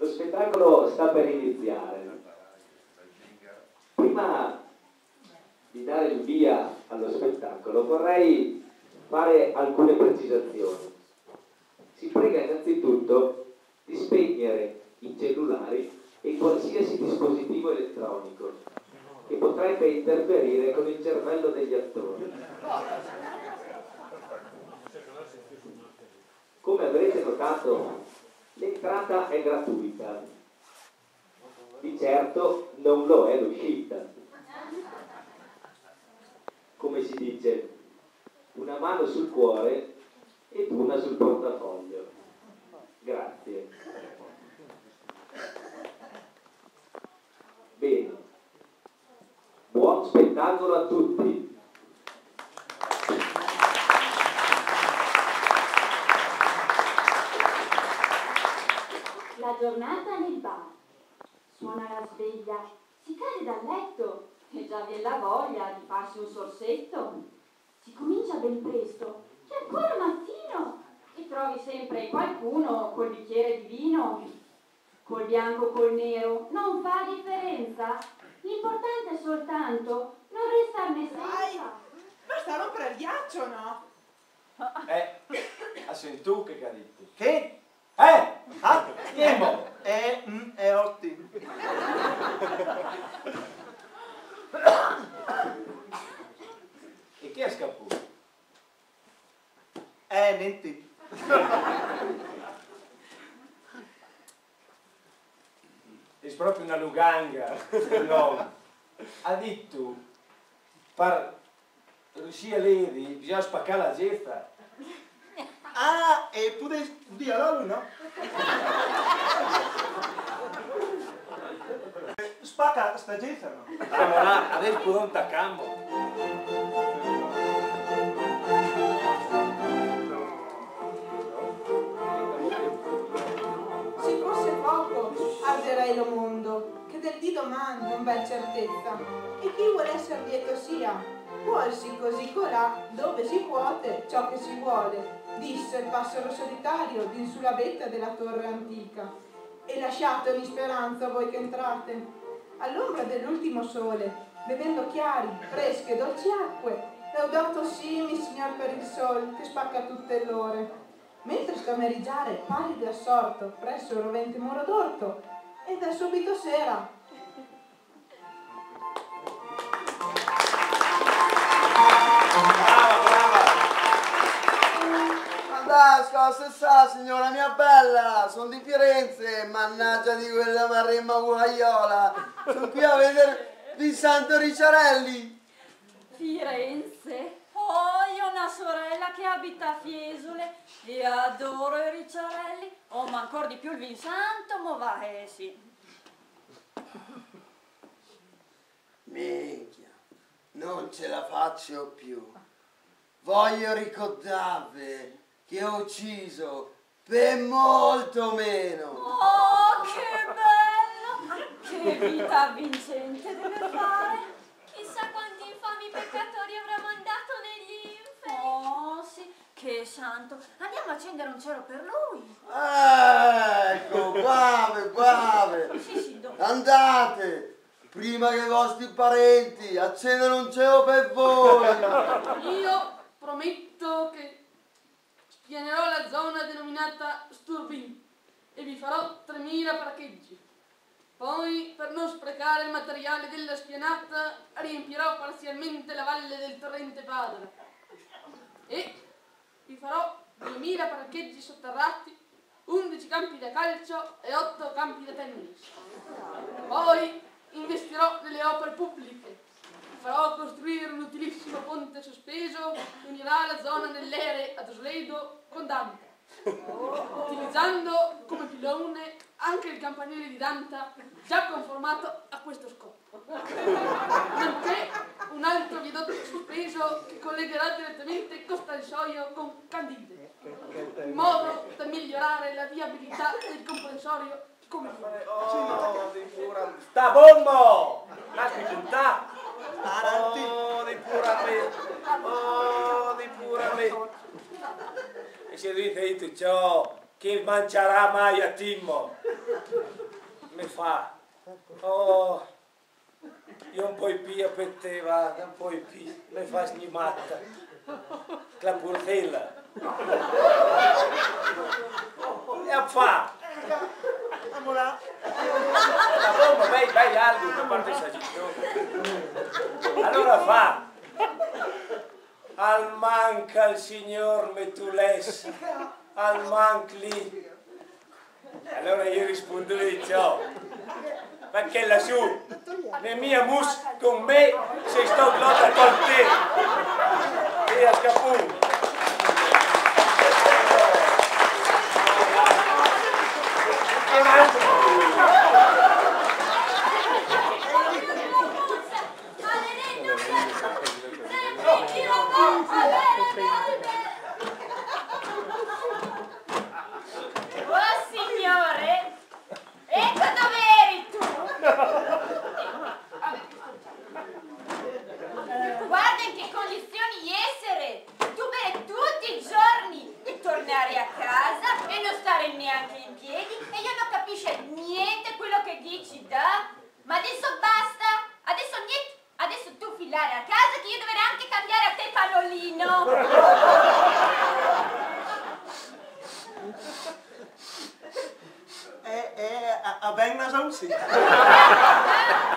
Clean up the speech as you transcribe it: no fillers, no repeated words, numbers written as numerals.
Lo spettacolo sta per iniziare. Prima di dare il via allo spettacolo vorrei fare alcune precisazioni. Si prega innanzitutto di spegnere i cellulari e qualsiasi dispositivo elettronico che potrebbe interferire con il cervello degli attori. Come avrete notato, l'entrata è gratuita, di certo non lo è l'uscita. Come si dice, una mano sul cuore ed una sul portafoglio. Grazie. Bene, buon spettacolo a tutti. La giornata nel bar. Suona la sveglia, si cade dal letto e già viene la voglia di farsi un sorsetto. Si comincia ben presto, che è ancora mattino, e trovi sempre qualcuno col bicchiere di vino. Col bianco o col nero non fa differenza, l'importante è soltanto non restarne senza. Basta rompere il ghiaccio, no? Ha sentito che cadete? Che? Ah, Emo! È ottimo. E chi è scappato? Niente. È proprio una luganga, no. Ha detto, per riuscire a lei bisogna spaccare la gesta. Ah, e puoi dire a lui, no? Spacca sta gesta, no? Allora, adesso può taccammo. Se fosse poco, arderei lo mondo, che del di domani non v'è certezza, e chi vuole essere lieto sia, vuolsi così colà, dove si puote ciò che si vuole, disse il passero solitario din sulla vetta della torre antica. E lasciate ogni speranza voi che entrate, all'ombra dell'ultimo sole, bevendo chiari, fresche, dolci acque, laudato simi, signor per il sol, che spacca tutte l'ore. Mentre scameriggiare pallido e assorto presso il rovente muro d'orto, ed è subito sera. Cosa sa, signora mia bella? Sono di Firenze, mannaggia di quella maremma guaiola. Sono qui a vedere di Santo Ricciarelli. Firenze? Oh, io ho una sorella che abita a Fiesole e adoro i Ricciarelli. Oh, ma ancora di più il Vinsanto, ma va, sì. Minchia, non ce la faccio più. Voglio ricordarvi che ho ucciso per molto meno. Oh, che bello! Che vita vincente deve fare! Chissà quanti infami peccatori avrà mandato negli inferi. Oh, sì, che santo! Andiamo a accendere un cielo per lui! Ecco, guave. Sì, sì, dove? Andate, prima che i vostri parenti accendano un cielo per voi. Io prometto che spianerò la zona denominata Sturbin e vi farò 3000 parcheggi. Poi, per non sprecare il materiale della spianata, riempirò parzialmente la valle del torrente Padre. E vi farò 2000 parcheggi sotterrati, 11 campi da calcio e 8 campi da tennis. Poi investirò nelle opere pubbliche. Farò costruire un utilissimo ponte sospeso che unirà la zona dell'Ere ad Osleido con Dante, utilizzando come pilone anche il campanile di Danta già conformato a questo scopo, nonché un altro viadotto sospeso che collegherà direttamente Costansoio con Candide, in modo da migliorare la viabilità del comprensorio come Sta bombo! Lasci puntà! Oh, di pura me! E se dite ciò, che mangerà mai a Timmo. Mi fa, oh, io un po' più per te, va, un po' più, mi fa snimatta, la burdella. E fa, Amore. la bomba, vai Aldo, che parte sagitto. Allora fa, al manca il signor Metules, al manca lì. Allora io rispondo lì, ciao, perché lassù, le mie mus con me, se sto glotta con te. Via Scapù. Oh signore, ecco dove eri tu. Guarda in che condizioni essere. Tu bere tutti i giorni e tornare a casa e non stare neanche in piedi e io non capisco niente quello che dici, da? Ma adesso basta, adesso niente. Adesso tu filare a casa che io dovrei anche cambiare a te pannolino. A ben una sonsi.